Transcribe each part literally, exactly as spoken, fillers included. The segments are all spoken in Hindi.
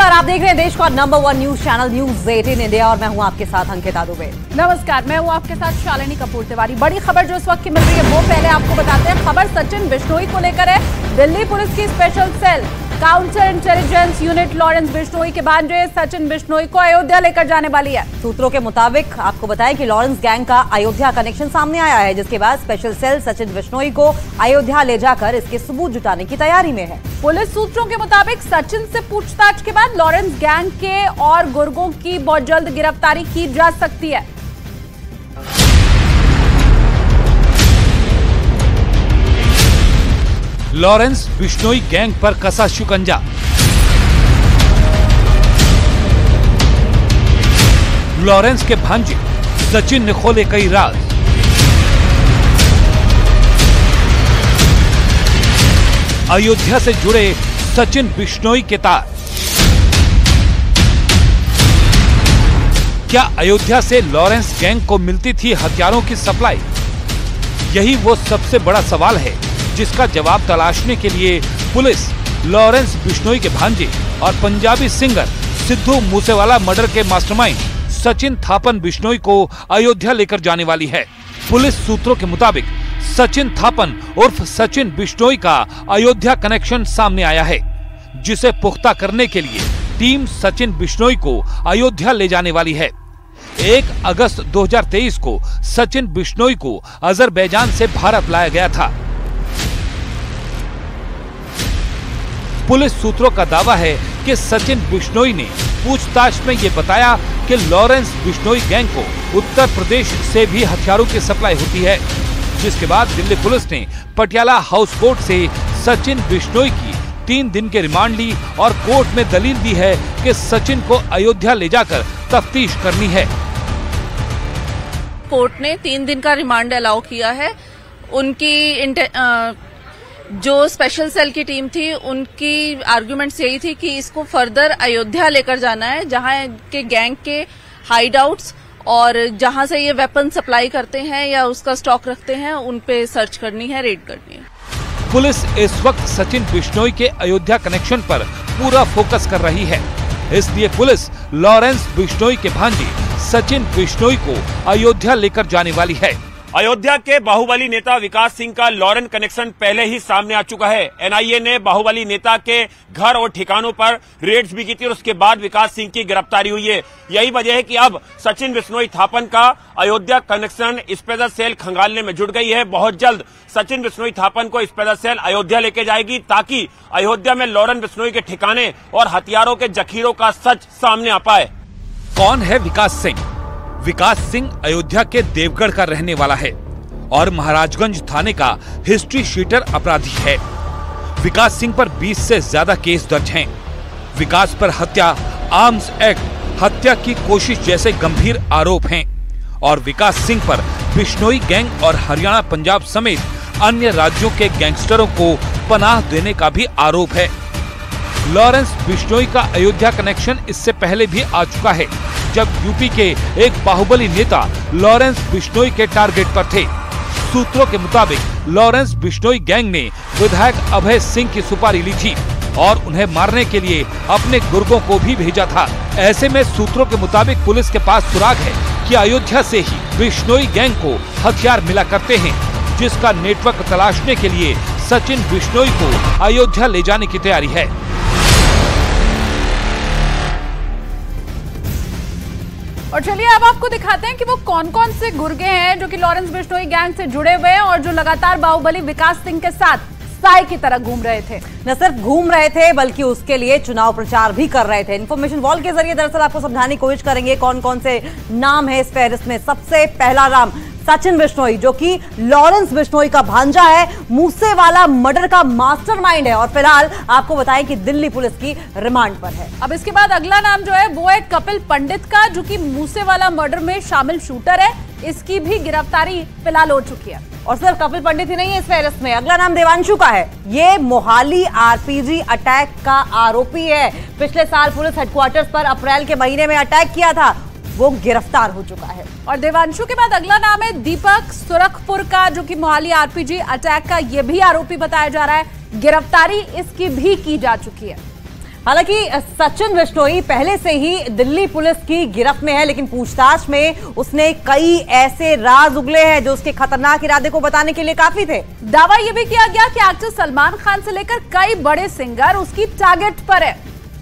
नमस्कार, आप देख रहे हैं देश का number one news channel news eighteen India और मैं हूं आपके साथ अंकिता दुबे। नमस्कार, मैं हूं आपके साथ शालिनी कपूर तिवारी। बड़ी खबर जो इस वक्त की मिल रही है वो पहले आपको बताते हैं। खबर सचिन बिश्नोई को लेकर है। दिल्ली पुलिस की special cell counter intelligence unit Lawrence Bishnoi के भांजे सचिन बिश्नोई को अयोध्या लेकर जाने वाली है। सूत्रों के मुताबिक आपको बताएं कि लॉरेंस गैंग का अयोध्या कनेक्शन सामने आया है, जिसके बाद स्पेशल सेल सचिन बिश्नोई को अयोध्या ले जाकर इसके सबूत जुटाने की तैयारी में है। पुलिस सूत्रों के मुताबिक सचिन से पूछताछ के बाद लॉरेंस गैंग के और गुर्गों की बहुत जल्द गिरफ्तारी की जा सकती है। लॉरेंस बिश्नोई गैंग पर कसा शिकंजा। लॉरेंस के भांजे सचिन ने खोले कई राज। अयोध्या से जुड़े सचिन बिश्नोई के तार। क्या अयोध्या से लॉरेंस गैंग को मिलती थी हथियारों की सप्लाई? यही वो सबसे बड़ा सवाल है जिसका जवाब तलाशने के लिए पुलिस लॉरेंस बिश्नोई के भांजे और पंजाबी सिंगर सिद्धू मूसेवाला मर्डर के मास्टरमाइंड सचिन थापन बिश्नोई को अयोध्या लेकर जाने वाली है। पुलिस सूत्रों के मुताबिक सचिन थापन उर्फ सचिन बिश्नोई का अयोध्या कनेक्शन सामने आया है, जिसे पुख्ता करने के लिए टीम सचिन बिश्नोई को अयोध्या ले जाने वाली है। एक अगस्त दो हज़ार तेईस को सचिन बिश्नोई को अजरबैजान से भारत लाया गया था। पुलिस सूत्रों का दावा है कि सचिन बिश्नोई ने पूछताछ में ये बताया कि लॉरेंस बिश्नोई गैंग को उत्तर प्रदेश से भी हथियारों की सप्लाई होती है, जिसके बाद दिल्ली पुलिस ने पटियाला हाउस कोर्ट से सचिन बिश्नोई की तीन दिन के रिमांड ली और कोर्ट में दलील दी है कि सचिन को अयोध्या ले जाकर तफ्तीश करनी है। कोर्ट ने तीन दिन का रिमांड अलाउ किया है। उनकी आ, जो स्पेशल सेल की टीम थी उनकी आर्गुमेंट्स यही थी कि इसको फर्दर अयोध्या लेकर जाना है, जहां के गैंग के हाइडआउट्स और जहां से ये वेपन सप्लाई करते हैं या उसका स्टॉक रखते हैं उन पे सर्च करनी है, रेड करनी है। पुलिस इस वक्त सचिन बिश्नोई के अयोध्या कनेक्शन पर पूरा फोकस कर रही है, इसलिए पुलिस लॉरेंस बिश्नोई के भांजे सचिन बिश्नोई को अयोध्या लेकर जाने वाली है। अयोध्या के बाहुबली नेता विकास सिंह का लॉरेंस कनेक्शन पहले ही सामने आ चुका है। एनआईए ने बाहुबली नेता के घर और ठिकानों पर रेड्स भी की थी और उसके बाद विकास सिंह की गिरफ्तारी हुई है। यही वजह है कि अब सचिन बिश्नोई थापन का अयोध्या कनेक्शन स्पेशल सेल खंगालने में जुट गई है। बहुत जल्द सचिन बिश्नोई थापन को स्पेशल सेल अयोध्या लेके जाएगी ताकि अयोध्या में लॉरेंस बिश्नोई के ठिकाने और हथियारों के जखीरों का सच सामने आ पाए। कौन है विकास सिंह? विकास सिंह अयोध्या के देवगढ़ का रहने वाला है और महाराजगंज थाने का हिस्ट्री शीटर अपराधी है। विकास सिंह पर बीस से ज्यादा केस दर्ज हैं। विकास पर हत्या, आर्म्स एक्ट, हत्या की कोशिश जैसे गंभीर आरोप हैं और विकास सिंह पर बिश्नोई गैंग और हरियाणा पंजाब समेत अन्य राज्यों के गैंगस्टरों को पनाह देने का भी आरोप है। लॉरेंस बिश्नोई का अयोध्या कनेक्शन इससे पहले भी आ चुका है, जब यूपी के एक बाहुबली नेता लॉरेंस बिश्नोई के टारगेट पर थे। सूत्रों के मुताबिक लॉरेंस बिश्नोई गैंग ने विधायक अभय सिंह की सुपारी ली थी और उन्हें मारने के लिए अपने गुर्गों को भी भेजा था। ऐसे में सूत्रों के मुताबिक पुलिस के पास सुराग है कि अयोध्या से ही बिश्नोई गैंग को हथियार मिला करते हैं, जिसका नेटवर्क तलाशने के लिए सचिन बिश्नोई को अयोध्या ले जाने की तैयारी है। और चलिए अब आपको दिखाते हैं कि वो कौन कौन से गुर्गे हैं जो कि लॉरेंस बिश्नोई गैंग से जुड़े हुए हैं और जो लगातार बाहुबली विकास सिंह के साथ साय की तरह घूम रहे थे। न सिर्फ घूम रहे थे बल्कि उसके लिए चुनाव प्रचार भी कर रहे थे। इन्फॉर्मेशन वॉल के जरिए दरअसल आपको समझाने की कोशिश करेंगे कौन कौन से नाम है इस फहरिस्त में। सबसे पहला नाम सचिन बिश्नोई, जो कि लॉरेंस बिश्नोई का भांजा है, मूसेवाला मर्डर का मास्टरमाइंड है और फिलहाल आपको बताएं कि दिल्ली पुलिस की रिमांड पर है। अब इसके बाद अगला नाम जो है वो है कपिल पंडित का, जो कि मूसेवाला मर्डर में शामिल शूटर है। इसकी भी गिरफ्तारी फिलहाल हो चुकी है। और सिर्फ कपिल पंडित ही नहीं है इस फहरिस्त में, अगला नाम देवांशु का है। ये मोहाली आरपीजी अटैक का आरोपी है। पिछले साल पुलिस हेडक्वार्टर्स पर अप्रैल के महीने में अटैक किया था, वो गिरफ्तार हो चुका है। और देवांशु के बाद अगला नाम है दीपक सुरखपुर का, जो कि मोहाली आरपीजी अटैक का ये भी आरोपी बताया जा रहा है। गिरफ्तारी इसकी भी की जा चुकी है। हालांकि सचिन बिश्नोई पहले से ही दिल्ली पुलिस की गिरफ्त में है, लेकिन पूछताछ में उसने कई ऐसे राज उगले हैं जो उसके खतरनाक इरादे को बताने के लिए काफी थे। दावा यह भी किया गया कि एक्टर सलमान खान से लेकर कई बड़े सिंगर उसकी टारगेट पर है।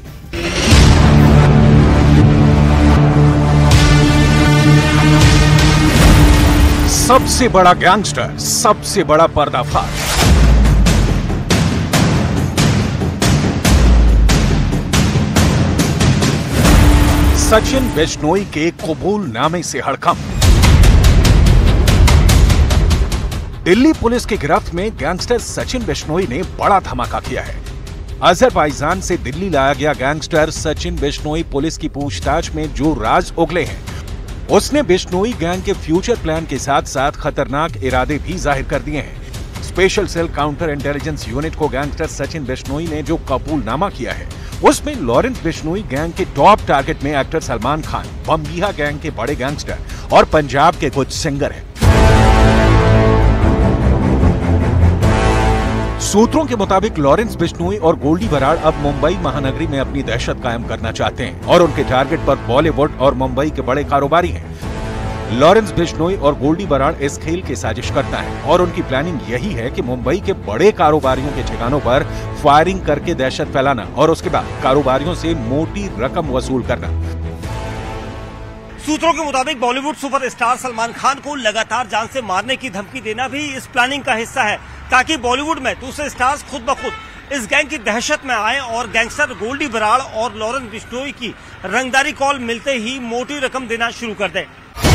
सबसे बड़ा गैंगस्टर, सबसे बड़ा पर्दाफाश। सचिन बिश्नोई के कबूलनामे से हड़कंप। दिल्ली पुलिस की गिरफ्त में गैंगस्टर सचिन बिश्नोई ने बड़ा धमाका किया है। अजरबैजान से दिल्ली लाया गया गैंगस्टर सचिन बिश्नोई पुलिस की पूछताछ में जो राज उगले हैं, उसने बिश्नोई गैंग के फ्यूचर प्लान के साथ साथ खतरनाक इरादे भी जाहिर कर दिए हैं। Special cell counter intelligence unit को गैंगस्टर सचिन बिश्नोई ने जो कबूलनामा किया है, उसमें लॉरेंस बिश्नोई गैंग के टॉप टारगेट में एक्टर सलमान खान, बम्बिहा गैंग के बड़े गैंगस्टर और पंजाब के कुछ सिंगर हैं। सूत्रों के मुताबिक लॉरेंस बिश्नोई और गोल्डी बराड़ अब मुंबई महानगरी में अपनी दहशत कायम करना चाहते हैं और उनके टारगेट पर बॉलीवुड और मुंबई के बड़े कारोबारी हैं। लॉरेंस बिश्नोई और गोल्डी बराड़ इस खेल की साजिश करता है और उनकी प्लानिंग यही है कि मुंबई के बड़े कारोबारियों के ठिकानों पर फायरिंग करके दहशत फैलाना और उसके बाद कारोबारियों से मोटी रकम वसूल करना। सूत्रों के मुताबिक बॉलीवुड सुपरस्टार सलमान खान को लगातार जान से मारने की धमकी देना भी इस प्लानिंग का हिस्सा है, ताकि बॉलीवुड में दूसरे स्टार्स खुद ब खुद इस गैंग की दहशत में आए और गैंगस्टर गोल्डी बराड़ और लॉरेंस बिश्नोई की रंगदारी कॉल मिलते ही मोटी रकम देना शुरू कर दें।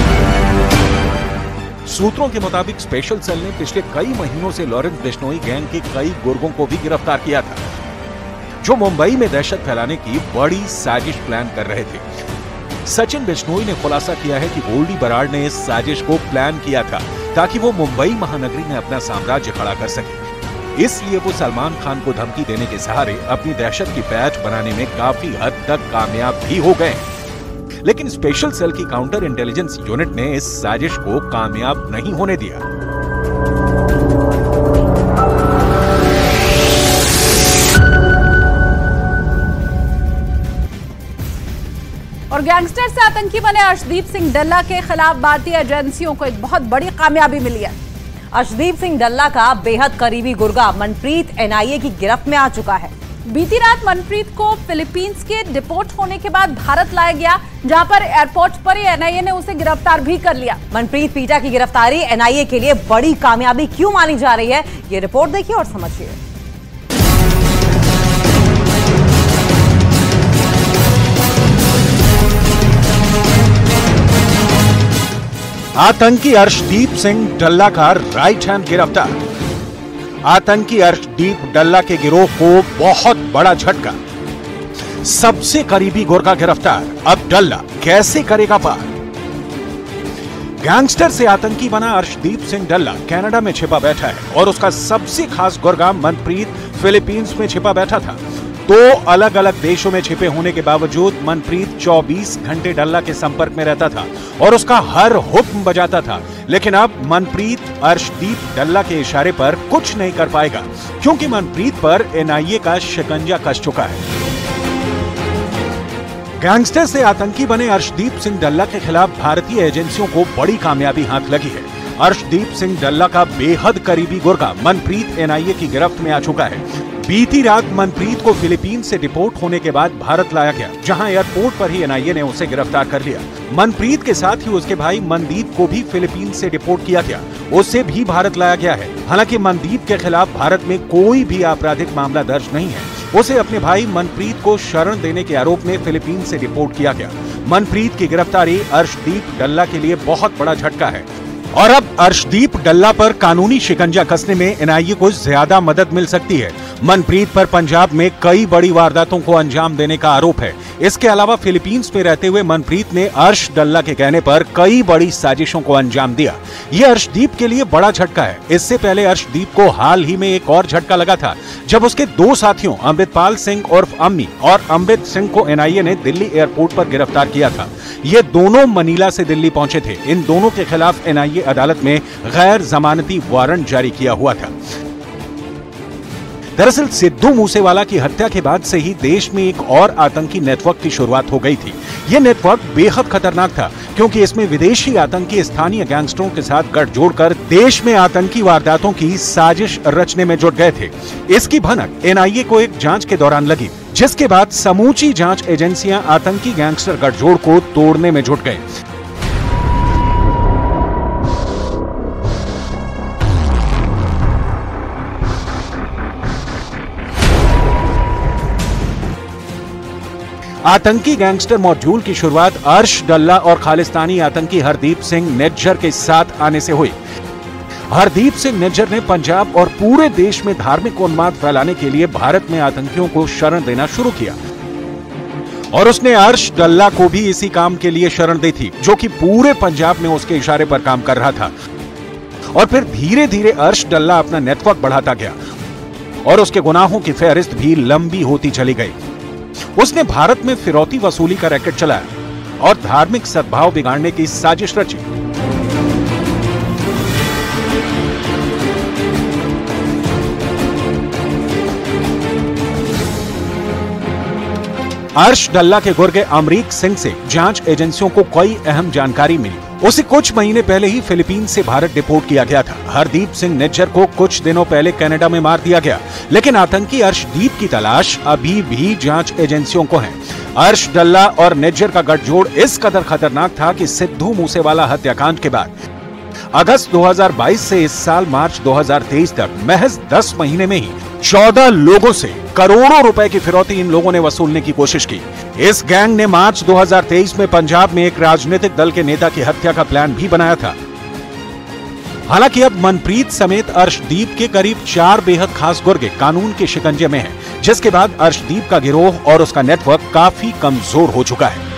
सूत्रों के मुताबिक स्पेशल सेल ने पिछले कई महीनों से लॉरेंस बिश्नोई गैंग के कई गुर्गों को भी गिरफ्तार किया था, जो मुंबई में दहशत फैलाने की बड़ी साजिश प्लान कर रहे थे। सचिन बिश्नोई ने खुलासा किया है कि गोल्डी बराड़ ने इस साजिश को प्लान किया था ताकि वो मुंबई महानगरी में अपना साम्राज्य खड़ा कर सके। इसलिए वो सलमान खान को धमकी देने के सहारे अपनी दहशत की पैठ बनाने में काफी हद तक कामयाब भी हो गए। लेकिन स्पेशल सेल की काउंटर इंटेलिजेंस यूनिट ने इस साजिश को कामयाब नहीं होने दिया। और गैंगस्टर से आतंकी बने अर्शदीप सिंह डल्ला के खिलाफ भारतीय एजेंसियों को एक बहुत बड़ी कामयाबी मिली है। अर्शदीप सिंह डल्ला का बेहद करीबी गुर्गा मनप्रीत एनआईए की गिरफ्त में आ चुका है। बीती रात मनप्रीत को फिलीपींस के डिपोर्ट होने के बाद भारत लाया गया, जहां पर एयरपोर्ट पर ही एनआईए ने उसे गिरफ्तार भी कर लिया। मनप्रीत पीटा की गिरफ्तारी एनआईए के लिए बड़ी कामयाबी क्यों मानी जा रही है, ये रिपोर्ट देखिए और समझिए। आतंकी अर्शदीप सिंह डल्ला का राइट हैंड गिरफ्तार। आतंकी अर्शदीप डल्ला के गिरोह को बहुत बड़ा झटका। सबसे करीबी गुर्गा गिरफ्तार, अब डल्ला कैसे करेगा पार। गैंगस्टर से आतंकी बना अर्शदीप सिंह डल्ला कनाडा में छिपा बैठा है और उसका सबसे खास गुर्गा मनप्रीत फिलीपींस में छिपा बैठा था। दो अलग अलग देशों में छिपे होने के बावजूद मनप्रीत चौबीस घंटे डल्ला के संपर्क में रहता था और उसका हर हुक्म बजाता था। लेकिन अब मनप्रीत अर्शदीप डल्ला के इशारे पर कुछ नहीं कर पाएगा, क्योंकि मनप्रीत पर एनआईए का शिकंजा कस चुका है। गैंगस्टर से आतंकी बने अर्शदीप सिंह डल्ला के खिलाफ भारतीय एजेंसियों को बड़ी कामयाबी हाथ लगी है। अर्शदीप सिंह डल्ला का बेहद करीबी गुर्गा मनप्रीत एनआईए की गिरफ्त में आ चुका है। बीती रात मनप्रीत को फिलीपींस से डिपोर्ट होने के बाद भारत लाया गया, जहां एयरपोर्ट पर ही एनआईए ने उसे गिरफ्तार कर लिया। मनप्रीत के साथ ही उसके भाई मनदीप को भी फिलीपींस से डिपोर्ट किया गया, उसे भी भारत लाया गया है। हालांकि मनदीप के खिलाफ भारत में कोई भी आपराधिक मामला दर्ज नहीं है। उसे अपने भाई मनप्रीत को शरण देने के आरोप में फिलीपींस से डिपोर्ट किया गया। मनप्रीत की गिरफ्तारी अर्शदीप डल्ला के लिए बहुत बड़ा झटका है और अब अर्शदीप डल्ला पर कानूनी शिकंजा कसने में एनआईए को ज्यादा मदद मिल सकती है। मनप्रीत पर पंजाब में कई बड़ी वारदातों को अंजाम देने का आरोप है। इसके अलावा फिलीपींस में रहते हुए मनप्रीत ने अर्श डल्ला के कहने पर कई बड़ी साजिशों को अंजाम दिया। ये अर्शदीप के लिए बड़ा झटका है। इससे पहले अर्शदीप को हाल ही में एक और झटका लगा था, जब उसके दो साथियों अमृतपाल सिंह उर्फ अम्मी और अमृत सिंह को एनआईए ने दिल्ली एयरपोर्ट पर गिरफ्तार किया था। ये दोनों मनीला से दिल्ली पहुंचे थे। इन दोनों के खिलाफ एनआईए अदालत में गैर जमानती वारंट जारी किया हुआ था। दरअसल सिद्धू मूसेवाला की हत्या के बाद से ही देश में एक और आतंकी नेटवर्क की शुरुआत हो गई थी। ये नेटवर्क बेहद खतरनाक था क्योंकि इसमें विदेशी आतंकी स्थानीय गैंगस्टरों के साथ गठजोड़ कर देश में आतंकी वारदातों की साजिश रचने में जुट गए थे। इसकी भनक एनआईए को एक जांच के दौरान लगी, जिसके बाद समूची जांच एजेंसियां आतंकी गैंगस्टर गठजोड़ को तोड़ने में जुट गए। आतंकी गैंगस्टर मॉड्यूल की शुरुआत अर्श डल्ला और खालिस्तानी आतंकी हरदीप सिंह निज्जर के साथ आने से हुई। हरदीप सिंह निज्जर ने पंजाब और पूरे देश में धार्मिक उन्माद फैलाने के लिए भारत में आतंकियों को शरण देना शुरू किया और उसने अर्श डल्ला को भी इसी काम के लिए शरण दी थी, जो कि पूरे पंजाब में उसके इशारे पर काम कर रहा था। और फिर धीरे धीरे अर्श डल्ला अपना नेटवर्क बढ़ाता गया और उसके गुनाहों की फहरिस्त भी लंबी होती चली गई। उसने भारत में फिरौती वसूली का रैकेट चलाया और धार्मिक सद्भाव बिगाड़ने की साजिश रची। अर्श डल्ला के गुर्गे अमरीक सिंह से जांच एजेंसियों को कोई अहम जानकारी मिली। उसे कुछ महीने पहले ही फिलीपीन से भारत डिपोर्ट किया गया था। हरदीप सिंह निज्जर को कुछ दिनों पहले कनाडा में मार दिया गया, लेकिन आतंकी अर्शदीप की तलाश अभी भी जांच एजेंसियों को है। अर्श डल्ला और निज्जर का गठजोड़ इस कदर खतरनाक था कि सिद्धू मूसेवाला हत्याकांड के बाद अगस्त दो हज़ार बाईस से इस साल मार्च दो हज़ार तेईस तक महज दस महीने में ही चौदह लोगों से करोड़ों रुपए की फिरौती इन लोगों ने वसूलने की कोशिश की। इस गैंग ने मार्च दो हज़ार तेईस में पंजाब में एक राजनीतिक दल के नेता की हत्या का प्लान भी बनाया था। हालांकि अब मनप्रीत समेत अर्शदीप के करीब चार बेहद खास गुर्गे कानून के शिकंजे में हैं, जिसके बाद अर्शदीप का गिरोह और उसका नेटवर्क काफी कमजोर हो चुका है।